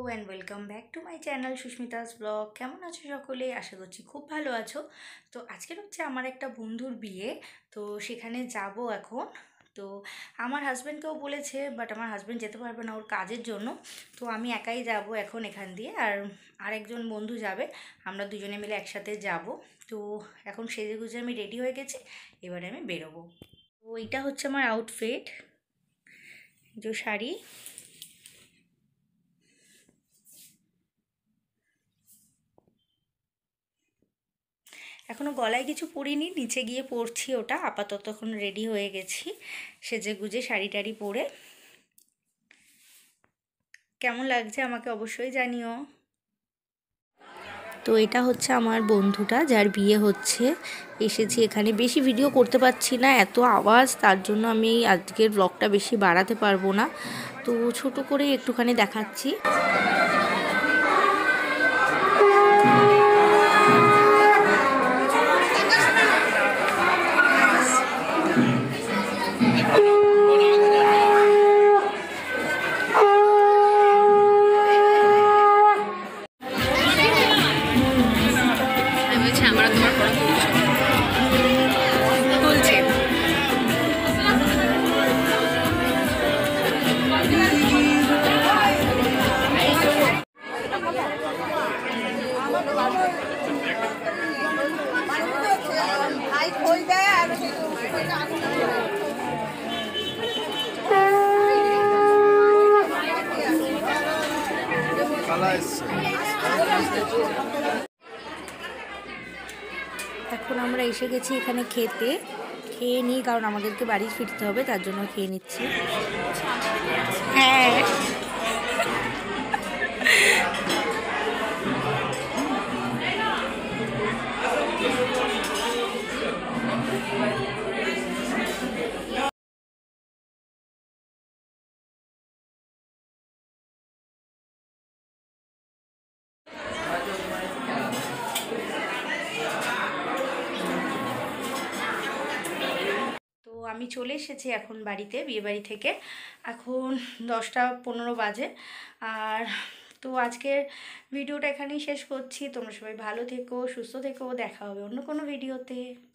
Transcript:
And welcome back to my channel Susmita's blog. কেমন আছো সকলে? আশা করছি খুব ভালো আছো। তো আজকের হচ্ছে আমার একটা বন্ধুর বিয়ে, তো সেখানে যাব এখন। তো আমার হাজব্যান্ডকেও বলেছে, বাট আমার হাজব্যান্ড যেতে পারবে না ওর কাজের জন্য। তো আমি একাই যাব এখন এখান দিয়ে, আর আরেকজন বন্ধু যাবে। আমরা দুজনে মিলে একসাথে যাব। তো এখন সেজে গুজে আমি রেডি হয়ে গেছি, এবারে আমি বেরোবো। তো এইটা হচ্ছে আমার আউটফিট, যে শাড়ি। এখনও গলায় কিছু পরিনি, নিচে গিয়ে পরছি ওটা। আপাতত এখন রেডি হয়ে গেছি সেজে গুজে, শাড়ি টাড়ি পরে। কেমন লাগছে আমাকে অবশ্যই জানিও। তো এটা হচ্ছে আমার বন্ধুটা যার বিয়ে হচ্ছে, এসেছি এখানে। বেশি ভিডিও করতে পারছি না, এত আওয়াজ, তার জন্য আমি আজকের ব্লগটা বেশি বাড়াতে পারবো না। তো ছোট করে একটুখানি দেখাচ্ছি। এখন আমরা এসে গেছি এখানে খেতে, খেয়ে নিই, কারণ আমাদেরকে বাড়ি ফিরতে হবে, তার জন্য খেয়ে নিচ্ছি। হ্যাঁ, আমি চলে এসেছি এখন বাড়িতে, বিয়েবাড়ি থেকে। এখন 10টা 15 বাজে। আর তো আজকের ভিডিওটা এখানেই শেষ করছি। তোমরা সবাই ভালো থেকো, সুস্থ থেকো। দেখা হবে অন্য কোনো ভিডিওতে।